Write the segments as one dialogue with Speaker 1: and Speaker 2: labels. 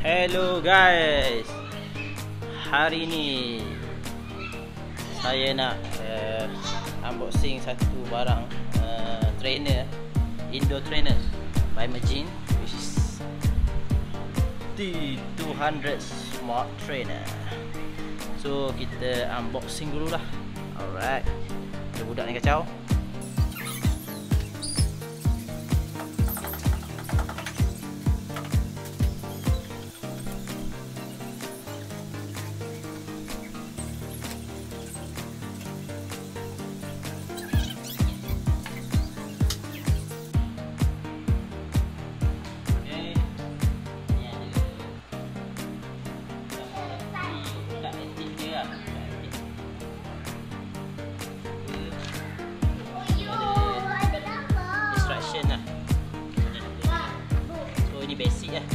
Speaker 1: Hello guys, hari ini saya nak unboxing satu barang trainer, indoor trainer by Majin, which is T200 Smart Trainer. So kita unboxing dulu lah. Alright, ada budak ni kacau. So ini basic lah.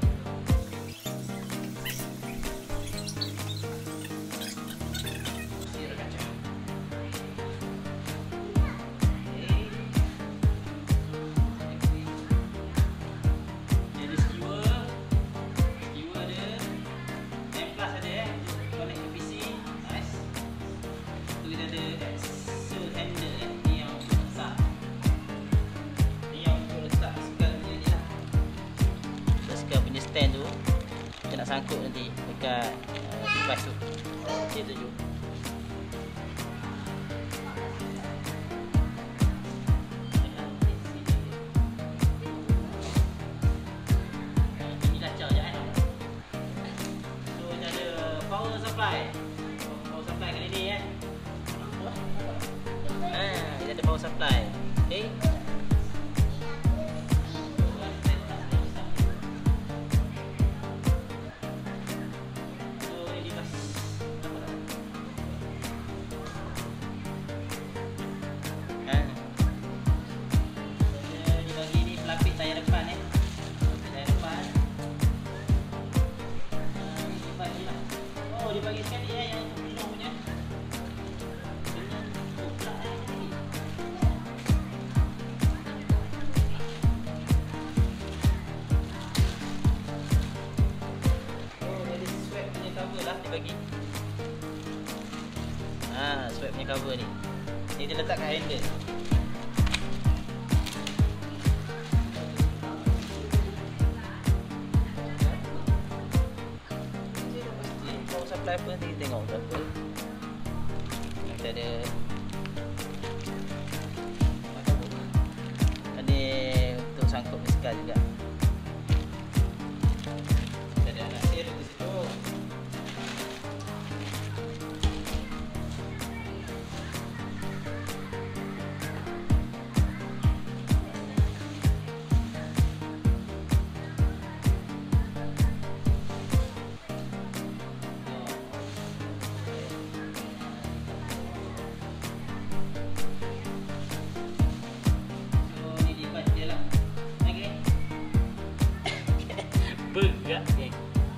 Speaker 1: Stand tu kita nak sangkut nanti dekat device tu. Dia tunjuk. Ini kacau je kan. So ni ada power supply. Power supply kali ni kan. Dia ada power supply. Okey. Dia bagi sekali yang penuh punya. Oh, ada swab punya cover lah dia bagi. Swab punya cover ni. Ni dia letak kat handle. Supply apa nanti kita tengok berapa. Kita ada untuk sangkut bisikal juga. Kita ada anak sirip di situ. Bergerak geng.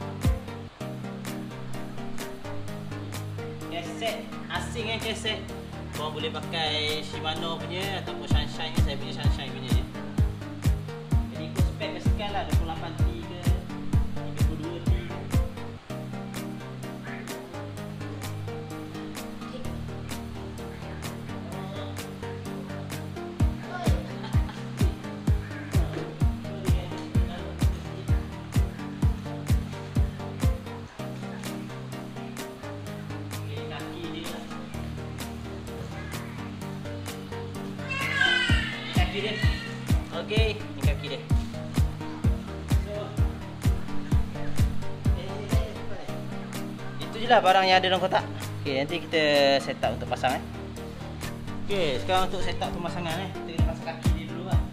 Speaker 1: Keset asing kan keset. Korang boleh pakai Shimano punya ataupun Sunshine ni. Saya punya Sunshine punya je. Jadi ikut spek basikal lah, 28T ke 32T. Dia. Okey, ni kaki dia. Itu je lah barang yang ada dalam kotak. Okey, nanti kita set up untuk pasang Okey, sekarang untuk set up pemasangan kita kena pasang kaki dia dulu lah.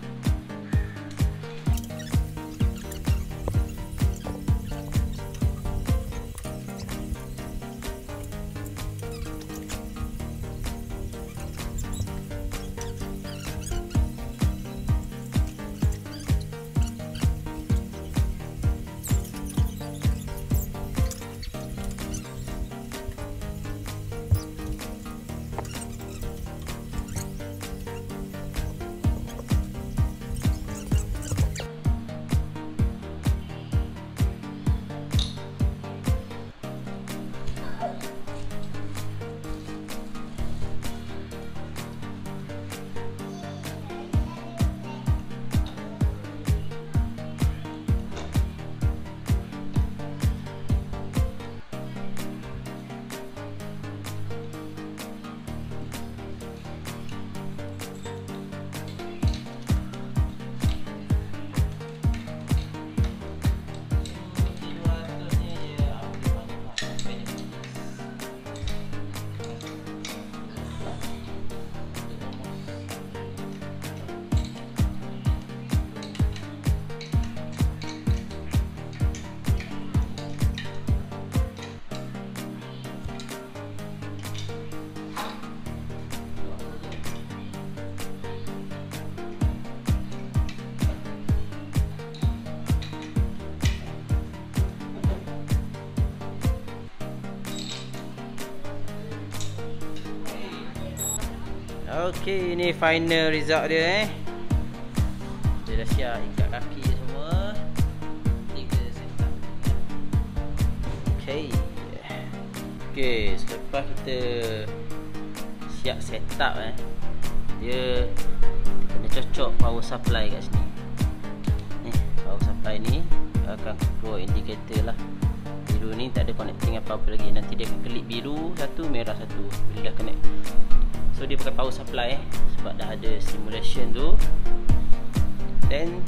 Speaker 1: Okey, ini final result dia Dia dah siap ikat kaki semua. Tiga setup. Okey. Okey, selepas kita siap setup dia kena cocok power supply kat sini. Ni, power supply ni akan keluar indikator lah. Biru ni tak ada connecting apa-apa lagi. Nanti dia akan kelip biru satu, merah satu bila dah connect. So dia pakai power supply sebab dah ada simulation tu. Then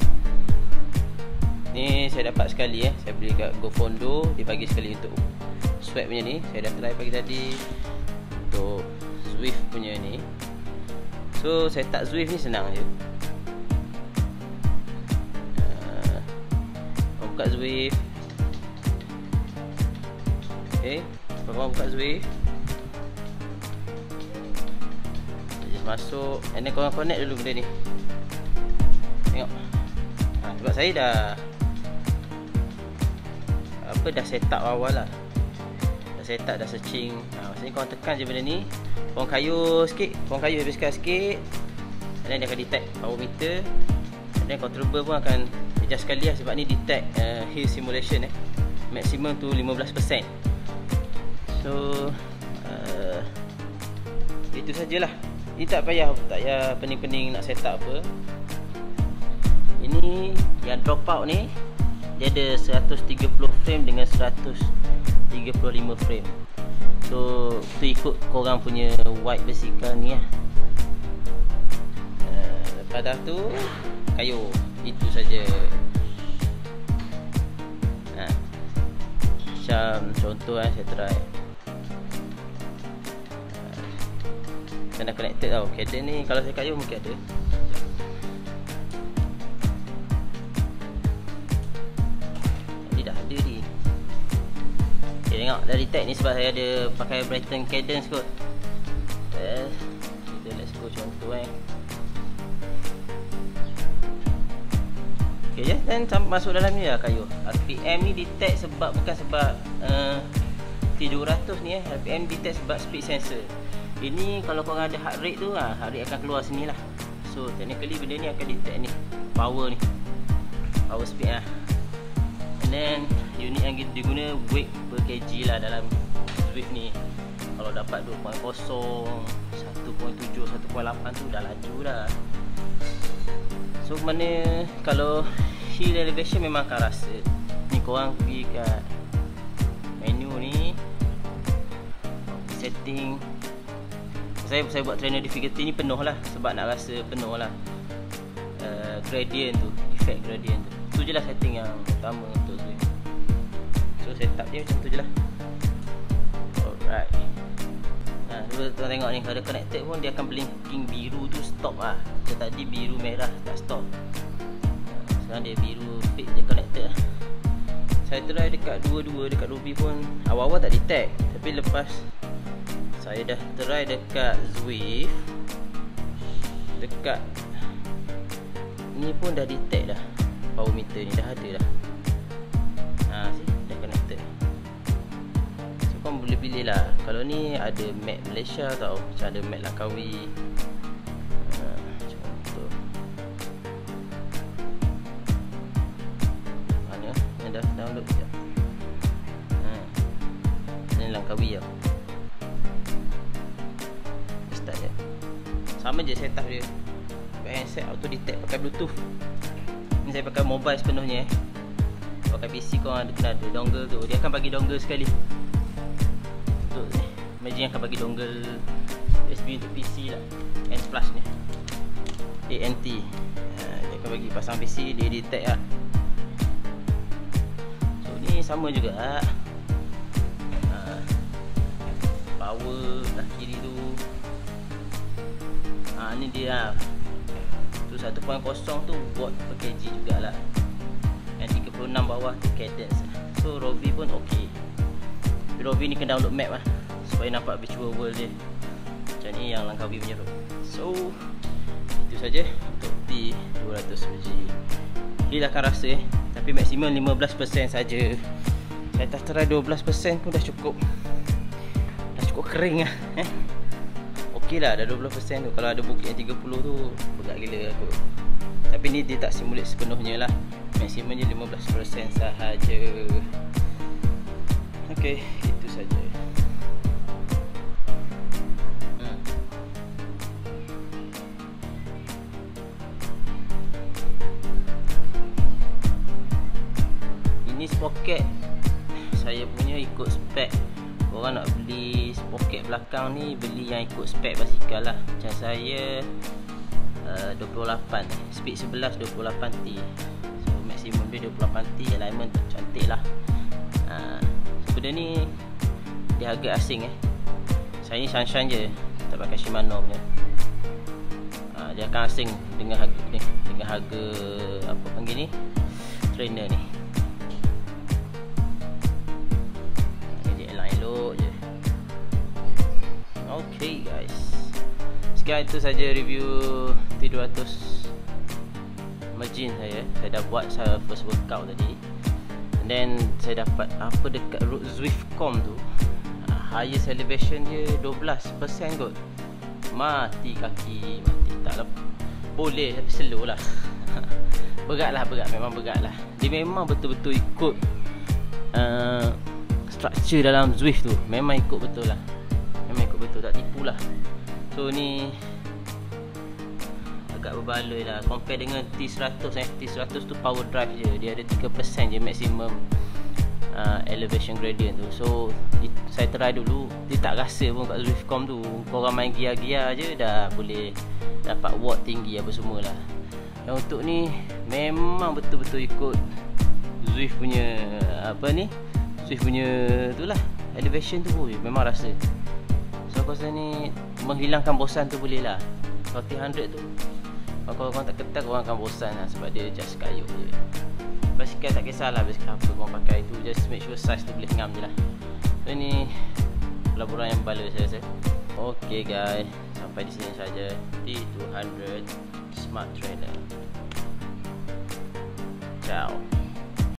Speaker 1: ni saya dapat sekali saya beli kat GoFondo. Dia bagi sekali untuk swap punya ni. Saya dah try pagi tadi untuk Zwift punya ni. So saya tak Zwift ni senang je. Buka Zwift. Okay, korang buka Zwift. Masuk, and then korang connect dulu benda ni. Tengok. Sebab saya dah dah set up awal lah. Dah set up, dah searching. Maksudnya korang tekan je benda ni. Korang kayuh sikit, korang kayuh habiskan sikit, and then dia akan detect power meter. And then controller pun akan adjust sekali lah sebab ni detect hill simulation maximum tu 15%. So itu sajalah. Ini tak payah pening-pening nak set up apa. Ini yang drop out ni dia ada 130 frame dengan 135 frame. So tu ikut korang punya wide basikal ni lah. Lepas dah tu kayu. Itu saja. Macam contoh saya try. Kena connected tau. Caden ni kalau saya kayu mungkin ada. Jadi dah ada ni. Okay, tengok dah detect ni sebab saya ada pakai Brighton Cadence kot. Kita let's go contoh Okay je, dan masuk dalam ni lah kayu. RPM ni detect sebab bukan sebab T200 ni RPM detect sebab speed sensor. Ini kalau korang ada heart rate tu heart rate akan keluar sini lah. So technically benda ni akan detect ni power ni, power speed lah. And then unit yang diguna weight per kg lah dalam Zwift ni. Kalau dapat 2.0, 1.7, 1.8 tu dah laju dah. So mana kalau hill elevation memang akan rasa. Ni korang pergi kat menu ni, setting. Saya buat trainer difficulty ni penuh lah sebab nak rasa penuh lah gradient tu, effect gradient tu. Tu je lah setting yang utama untuk Zwift. So setup dia macam tu je lah. Alright. Tuan tengok ni, kalau dia connected pun dia akan blinking biru tu stop lah. Macam tadi biru merah tak stop. Sekarang dia biru fit, dia connected lah. Saya try dekat dekat Ruby pun awal-awal tak detect, tapi lepas saya dah try dekat Zwift, dekat ni pun dah detect dah power meter ni, dah ada dah. See, dah connected. So korang boleh pilih lah. Kalau ni ada map Malaysia tau, macam ada map Langkawi. Contoh mana yang dah download sekejap. Ni Langkawi tau. Sama je setup dia. Pakai handset auto detect pakai Bluetooth. Ni saya pakai mobile sepenuhnya Pakai PC korang kena ada dongle tu. Dia akan bagi dongle sekali. Untuk ni, imagine akan bagi dongle USB untuk PC lah. N plus ni, ANT. Dia akan bagi pasang PC, dia detect lah. So ni sama juga power belah kiri tu. Ni dia tu 1.0 tu watt per kg jugalah. Yang 36 bawah tu cadence. So Rovi pun okey. Rovi ni kena download map lah supaya nampak virtual world dia. Macam ni yang Langkawi punya road. So itu saja untuk T200 Dia akan rasa tapi maksimum 15% saja. Saya tak try 12% pun dah cukup. Dah cukup kering lah. okey lah, dah 20% tu. Kalau ada bukit yang 30 tu berat gila aku. Tapi ni dia tak simulate sepenuhnya lah, maksimumnya 15% sahaja. Okey, itu saja. Ini sprocket saya punya ikut spek. Korang nak beli sprocket belakang ni, beli yang ikut spek basikal lah. Macam saya 28, speed 11 28T. So maksimum dia 28T, alignment cantik lah. So benda ni dia agak asing Saya ni Sunshine je, tak pakai Shimano punya. Dia akan asing dengan harga ni, dengan harga apa panggil ni, trainer ni. Okay guys, sekian itu saja review T200 Mergin saya. Saya dah buat first workout tadi. And then saya dapat apa dekat road Zwift.com tu, highest elevation dia 12% kot. Mati kaki, mati tak lah. Boleh tapi slow lah. Berat lah, memang berat lah. Dia memang betul-betul ikut structure dalam Zwift tu. Memang ikut betul lah, tak tipu lah. So ni agak berbaloi lah compare dengan T100. T100 tu power drive je, dia ada 3% je maximum elevation gradient tu. So saya try dulu, dia tak rasa pun kat Zwift.com tu. Korang main gear-gear je dah boleh dapat watt tinggi apa semua lah. Yang untuk ni memang betul-betul ikut Zwift punya apa ni, Zwift punya tu lah, elevation tu pun memang rasa. So aku rasa ni menghilangkan bosan tu boleh lah. Kalau T100 tu, kalau korang tak ketat, korang akan bosan lah, sebab dia just kayu je. Basikal tak kisahlah basikal apa korang pakai tu, just make sure size tu boleh ngam je lah. So ni pelaburan yang baloi saya rasa. Okay guys, sampai di sini saja T200 Smart Trainer. Ciao.